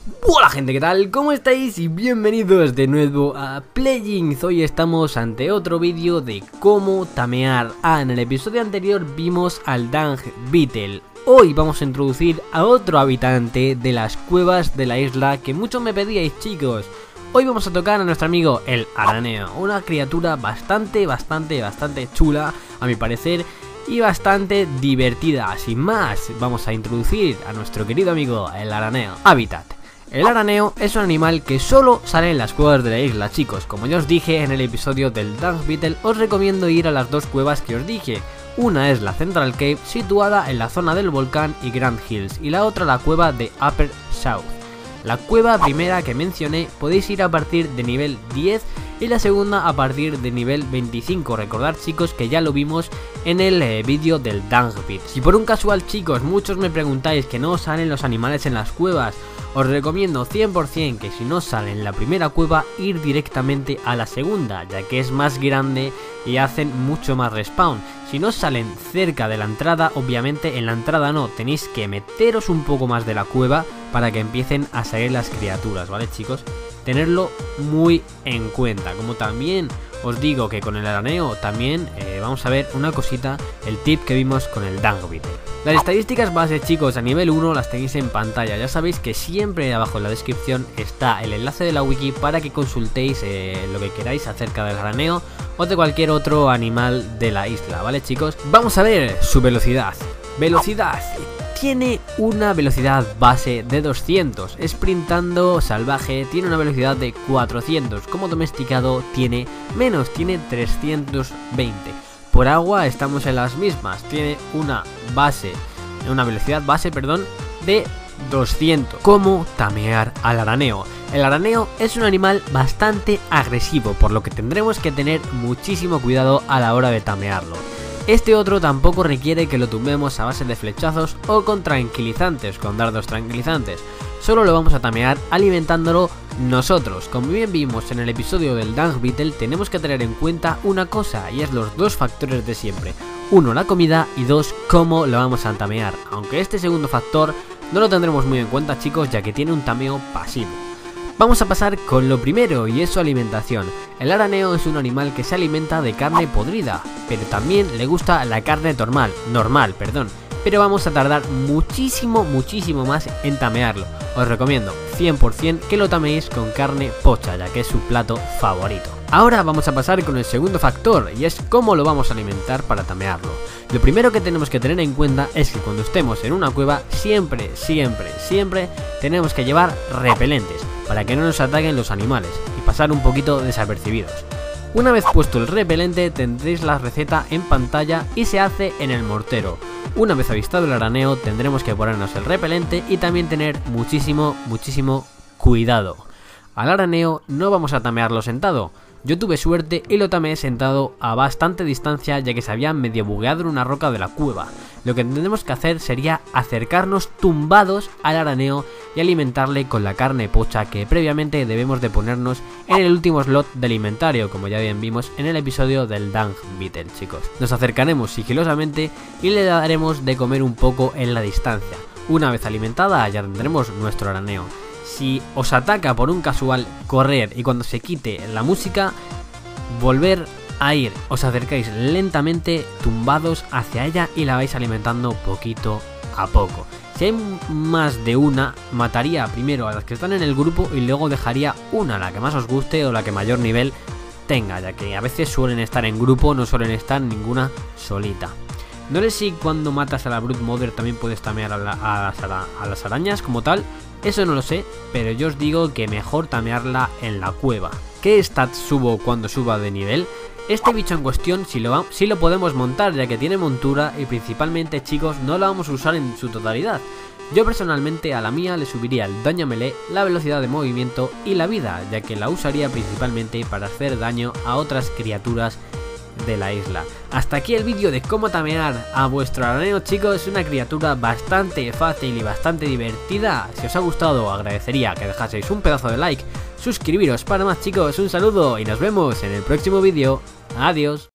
Hola gente, ¿qué tal? ¿Cómo estáis? Y bienvenidos de nuevo a Playing. Hoy estamos ante otro vídeo de cómo tamear. En el episodio anterior vimos al Dung Beetle. Hoy vamos a introducir a otro habitante de las cuevas de la isla que muchos me pedíais, chicos. Hoy vamos a tocar a nuestro amigo el araneo, una criatura bastante chula a mi parecer y bastante divertida. Sin más, vamos a introducir a nuestro querido amigo el araneo. Hábitat. El araneo es un animal que solo sale en las cuevas de la isla, chicos. Como ya os dije en el episodio del Dung Beetle, os recomiendo ir a las dos cuevas que os dije. Una es la Central Cave, situada en la zona del volcán y Grand Hills, y la otra la cueva de Upper South. La cueva primera que mencioné podéis ir a partir de nivel 10 y la segunda a partir de nivel 25. Recordad, chicos, que ya lo vimos en el vídeo del Dung Beetle. Si por un casual, chicos, muchos me preguntáis que no salen los animales en las cuevas, os recomiendo 100% que si no sale en la primera cueva, ir directamente a la segunda, ya que es más grande y hacen mucho más respawn. Si no salen cerca de la entrada, obviamente en la entrada no, tenéis que meteros un poco más de la cueva para que empiecen a salir las criaturas, ¿vale, chicos? Tenerlo muy en cuenta. Como también os digo que con el araneo también vamos a ver una cosita, el tip que vimos con el Dung Beetle. Las estadísticas base, chicos, a nivel 1 las tenéis en pantalla. Ya sabéis que siempre abajo en la descripción está el enlace de la wiki para que consultéis lo que queráis acerca del araneo o de cualquier otro animal de la isla, ¿vale, chicos? Vamos a ver su velocidad. Velocidad. Tiene una velocidad base de 200, sprintando salvaje tiene una velocidad de 400, como domesticado tiene menos, tiene 320. Por agua estamos en las mismas, tiene una velocidad base, de 200. ¿Cómo tamear al araneo? El araneo es un animal bastante agresivo, por lo que tendremos que tener muchísimo cuidado a la hora de tamearlo. Este otro tampoco requiere que lo tumbemos a base de flechazos o con tranquilizantes, con dardos tranquilizantes. Solo lo vamos a tamear alimentándolo nosotros. Como bien vimos en el episodio del Dung Beetle, tenemos que tener en cuenta una cosa, y es los dos factores de siempre. Uno, la comida, y dos, cómo lo vamos a tamear. Aunque este segundo factor no lo tendremos muy en cuenta, chicos, ya que tiene un tameo pasivo. Vamos a pasar con lo primero, y es su alimentación. El araneo es un animal que se alimenta de carne podrida, pero también le gusta la carne normal, pero vamos a tardar muchísimo más en tamearlo. Os recomiendo 100% que lo tameéis con carne pocha, ya que es su plato favorito. Ahora vamos a pasar con el segundo factor, y es cómo lo vamos a alimentar para tamearlo. Lo primero que tenemos que tener en cuenta es que cuando estemos en una cueva, siempre tenemos que llevar repelentes, para que no nos ataquen los animales y pasar un poquito desapercibidos. Una vez puesto el repelente, tendréis la receta en pantalla y se hace en el mortero. Una vez avistado el araneo, tendremos que ponernos el repelente y también tener muchísimo cuidado. Al araneo no vamos a tamearlo sentado. Yo tuve suerte y lo tameé sentado a bastante distancia, ya que se había medio bugueado en una roca de la cueva. Lo que tendremos que hacer sería acercarnos tumbados al araneo y alimentarle con la carne pocha que previamente debemos de ponernos en el último slot del inventario, como ya bien vimos en el episodio del Dung Beetle, chicos. Nos acercaremos sigilosamente y le daremos de comer un poco en la distancia. Una vez alimentada ya tendremos nuestro araneo. Si os ataca por un casual, correr, y cuando se quite la música, volver a ir. Os acercáis lentamente tumbados hacia ella y la vais alimentando poquito a poco. Si hay más de una, mataría primero a las que están en el grupo y luego dejaría una, la que más os guste o la que mayor nivel tenga, ya que a veces suelen estar en grupo, no suelen estar ninguna solita. No sé si cuando matas a la Brood Mother también puedes tamear a las arañas como tal. Eso no lo sé, pero yo os digo que mejor tamearla en la cueva. ¿Qué stats subo cuando suba de nivel? Este bicho en cuestión sí lo podemos montar, ya que tiene montura y principalmente, chicos, no la vamos a usar en su totalidad. Yo personalmente a la mía le subiría el daño melee, la velocidad de movimiento y la vida, ya que la usaría principalmente para hacer daño a otras criaturas de la isla. Hasta aquí el vídeo de cómo tamear a vuestro araneo, chicos. Es una criatura bastante fácil y bastante divertida. Si os ha gustado, agradecería que dejaseis un pedazo de like, suscribiros para más, chicos. Un saludo y nos vemos en el próximo vídeo. Adiós.